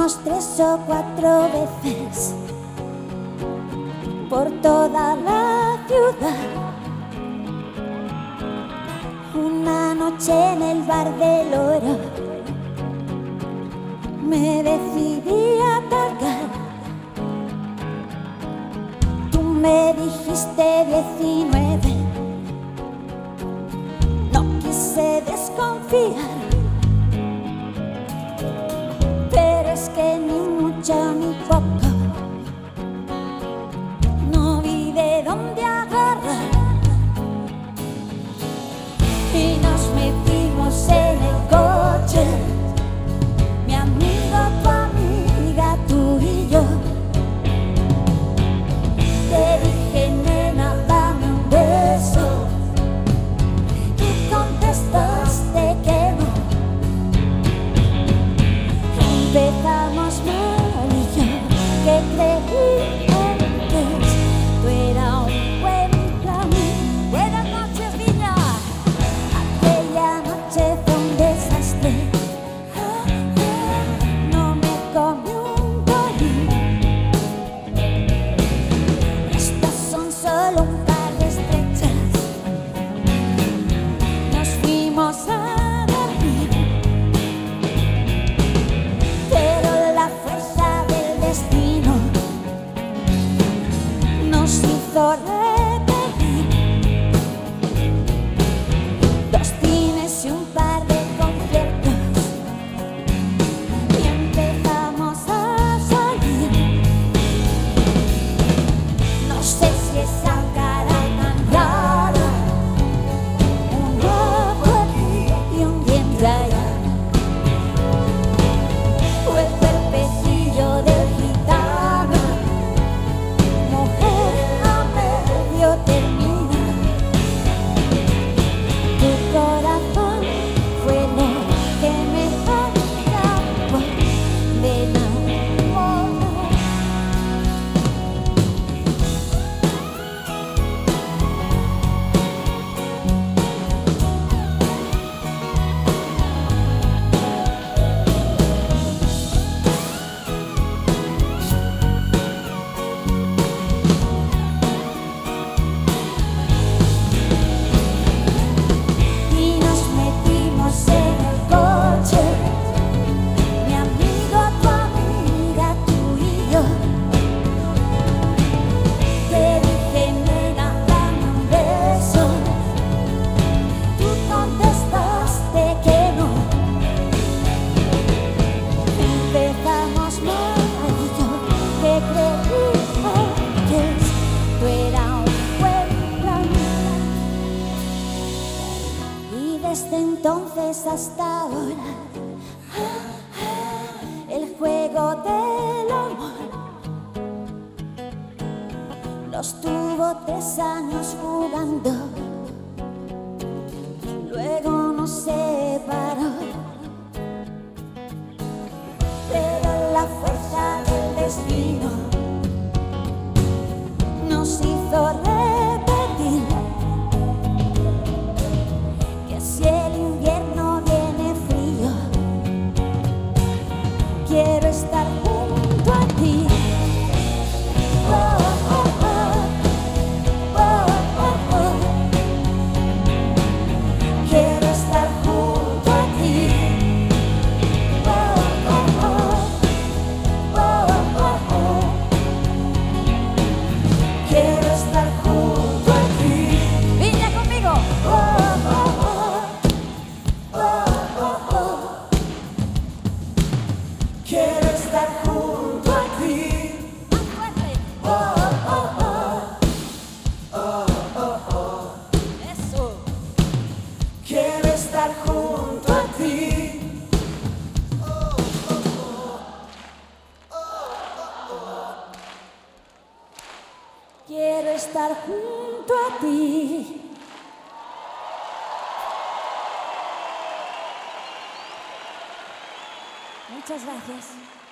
fuimos 3 o 4 veces por toda la ciudad. Una noche en el bar del Oro me decidí a atacar. Tú me dijiste 19, no quise desconfiar, pero es que ni mucho ni poco, no vi de dónde agarrar. Y nos metimos en el coche, mi amigo, tu amiga, tú y yo. Te dije, nena, dame un beso. Tú contestaste que no. Empezamos mal y yo, que creí antes, tú era un buen plan. Buenas noches, niña. Aquella noche fue un desastre. No me comí un bolín. Estas son solo un par de estrechas. Nos fuimos a dormir, pero la fuerza del destino nos hizo repetir 2 cines y un par de conciertos, y empezamos a salir. No sé si esa cara tan rara, un guapo aquí y un diente allá, o el cuerpecillo del gitano, mujer a medio terminar. Tu corazón fue lo que me acabó de enamorar. Y nos metimos en el coche, mi amigo, tu amiga, tú y yo. Te dije, nena, dame un beso. Tú contestaste que no. Empezamos mal y yo, que creí antes, tú era un buen plan. Y desde entonces hasta ahora, el juego del amor los tuvo 3 años jugando, luego nos separó, pero la fuerza del destino nos hizo repetir que si el invierno viene frío, quiero estar junto a ti. Oh, oh, oh. Oh, oh, oh. Quiero estar junto a ti. Oh, oh, oh. Oh, oh, oh. Quiero estar junto a ti. Viña conmigo. Oh, oh, oh. Oh, oh, oh. Quiero estar junto a ti. Más fuerte. Oh, oh, oh. Oh, oh, oh. Eso. Quiero estar junto a ti. Quiero estar junto a ti. Muchas gracias.